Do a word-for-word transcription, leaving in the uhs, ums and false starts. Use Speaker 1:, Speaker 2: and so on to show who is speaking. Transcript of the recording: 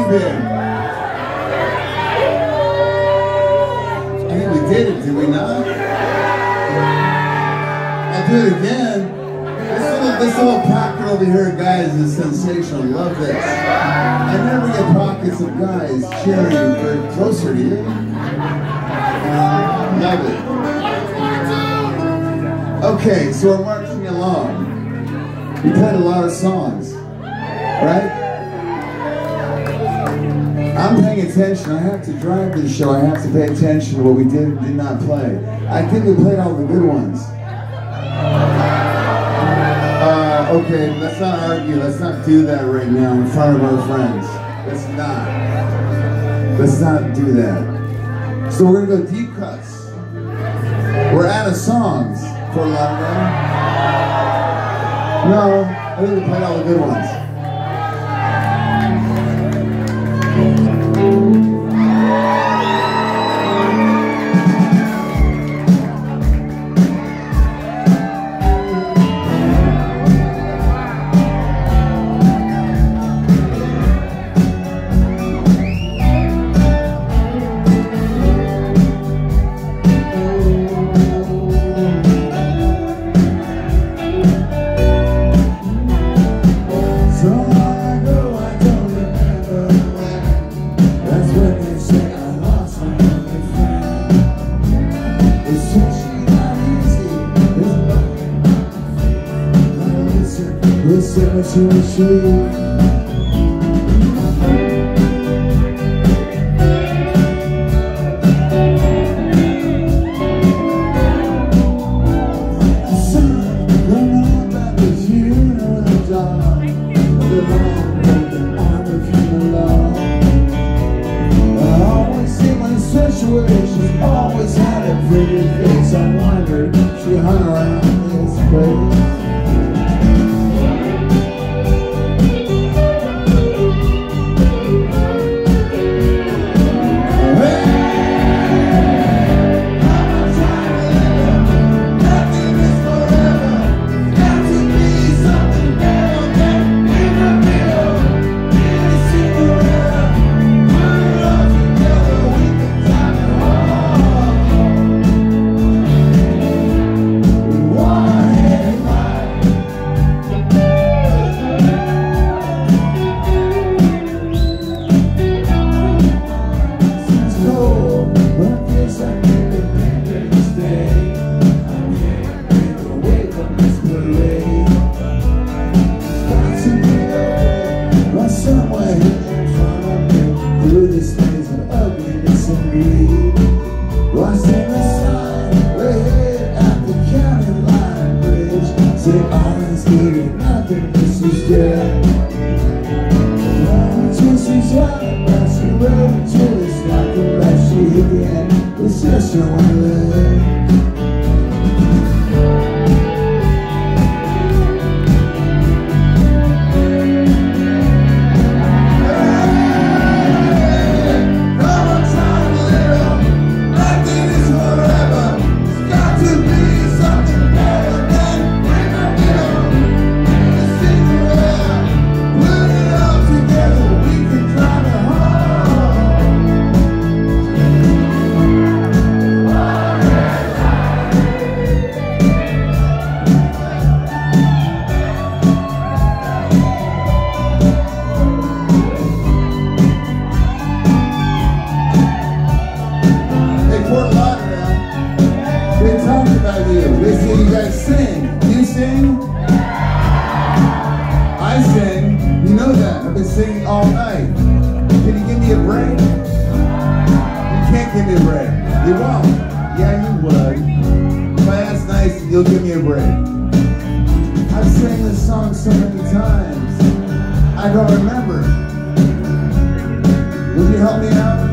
Speaker 1: been? I think we did it, did we not? I'll do it again. This little, this little pocket over here, guys, is sensational. Love this. I never get pockets of guys cheering or closer to you. Uh, love it. Okay, so we're marching along. We played a lot of songs, right? I'm paying attention. I have to drive this show. I have to pay attention to what we did and did not play. I think we played all the good ones. Uh, okay, let's not argue. Let's not do that right now in front of our friends. Let's not. Let's not do that. So we're gonna go deep cuts. We're out of songs for Lauderdale. No, I think we played all the good ones. Cemetery street. Situations always had a pretty face. I wondered she hung around this place. It's just your way. Singing all night. Can you give me a break? You can't give me a break. You won't. Yeah, you would. But that's nice. You'll give me a break. I've sang this song so many times. I don't remember. Would you help me out?